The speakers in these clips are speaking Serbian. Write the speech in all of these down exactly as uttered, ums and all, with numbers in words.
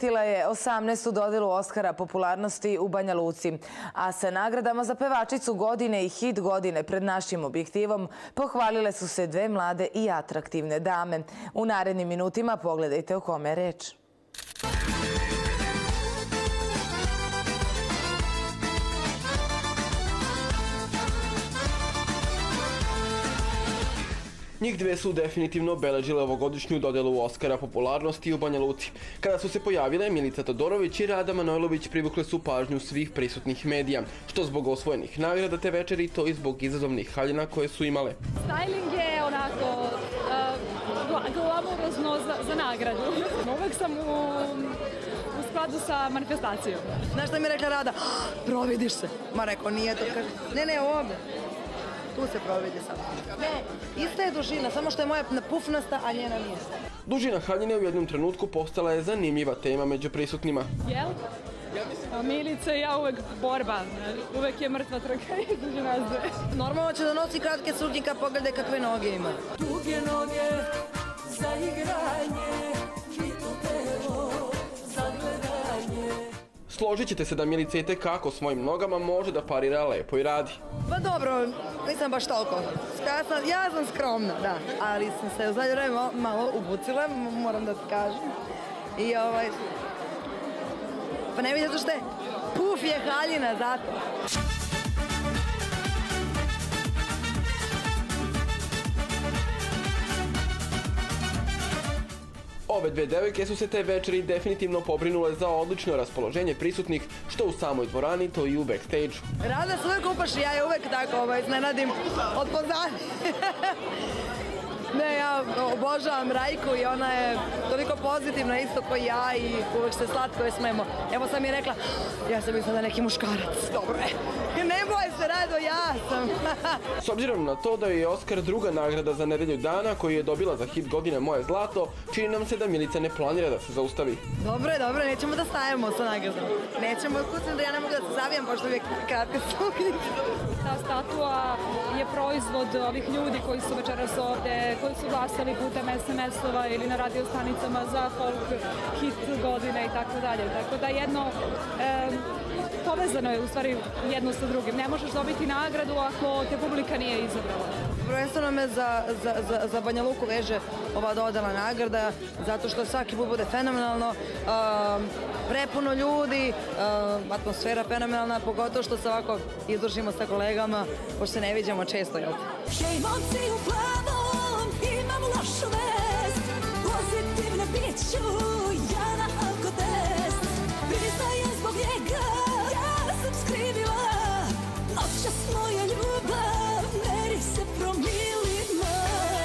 posvetila je osamnaestu dodelu Oskara popularnosti u Banja Luci, a sa nagradama za pevačicu godine i hit godine pred našim objektivom pohvalile su se dve mlade i atraktivne dame. U narednim minutima pogledajte o kome je reč. Njih dve su definitivno obeležile ovogodišnju dodelu Oskara popularnosti u Banja Luci. Kada su se pojavile, Milica Todorović i Rada Manojlović privukle su pažnju svih prisutnih medija, što zbog osvojenih nagrada te večeri, to i zbog izazovnih haljina koje su imale. Styling je onako glamurozno za nagradu. Uvek sam u skladu sa manifestacijom. Znaš šta mi je rekla Rada? Providiš se. Ma rekao, nije to. Ne, ne, ovdje. Tu se providi sad. Ne, ista je dužina, samo što je moja pufnasta, a njena nije. Dužina haljine u jednom trenutku postala je zanimljiva tema među prisutnima. Jel? Milica i ja uvek borba. Uvek je mrtva trka između nas dve. Normalno će da nosi kratke suknjika, pogledaj kakve noge ima. Duge noge za igranje, hitno telo za gledanje. Složit ćete se da Milica i tekako svojim nogama može da parira Lepoj Radi. Pa dobro, nisam baš toliko. Ja sam skromna, da, ali sam se u zadnje vreme malo ubucila, moram da ti kažem. I ovaj... Pa ne vidite što je? Puf je haljina, zato. Ove dve devojke su se te večeri definitivno pobrinule za odlično raspoloženje prisutnih, što u samoj dvorani, to i u backstage-u. Rada se uvek upaši, ja je uvek tako iznenadim od pozadnje. Ne, ja obožavam Rajku i ona je toliko pozitivna isto kao ja i uvek se slatko je smemo. Evo sam je rekla, ja sam mislila da je neki muškarac. Dobro je. Ne boj se, Rado, ja sam. S obzirom na to da je Oskar druga nagrada za nedelju dana koju je dobila za hit godine Moje zlato, čini nam se da Milica ne planira da se zaustavi. Dobro je, dobro, nećemo da stajemo sa nagradom. Nećemo, kucim da ja ne mogu da se zavijam, pošto uvijek kratke suknjice. Ta statua je proizvod ovih ljudi koji su večeras ovde, koji su glasali putem es em es-ova ili na radio stanicama za folk hit godine i tako dalje. Tako da jedno, povezano je u stvari jedno sa drugim. Ne možeš dobiti nagradu ako te publika nije izabrala. Prvenstveno me za Banja Luku veže ova dodela nagrada, zato što svaki put bude fenomenalno, prepuno ljudi, atmosfera fenomenalna, pogotovo što se ovako izdružimo sa kolegama, pošto se ne viđamo često, jel? Hej, momci u plavom, imam lošu vest, pozitivna bit ću, ja na alkotest, priznajem zbog njega, ja sam skrivila, noćas moja ljubav, meri se promilima.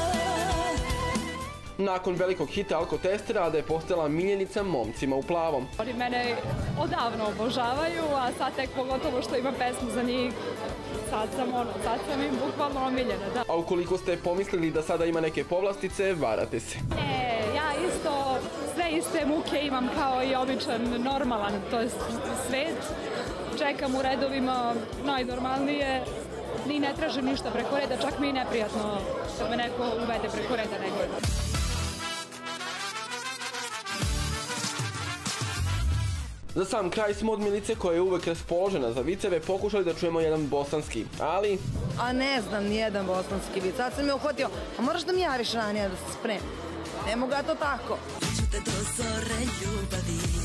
Nakon velikog hita Alkotest, Rada je postala miljenica momcima u plavom. Oni mene odavno obožavaju, a sad tek pogotovo što imam pesmu za njih, sad sam ono, sad sam im bukvalno omiljena, da. A ukoliko ste pomislili da sada ima neke povlastice, varate se. E, ja isto sve iste muke imam kao i običan normalan, to je svet. Čekam u redovima najnormalnije, ni ne tražim ništa preko reda, čak mi je neprijatno kad me neko uvede preko reda nego. Za sam kraj smo od Milice, koja je uvek raspoložena za viceve, pokušali da čujemo jedan bosanski, ali... A ne znam nijedan bosanski vic, sad sam me uhvatio, a moraš da mi javiš ranije da se spremim. Ne mogu ja to tako. Ću te do zore ljubavi.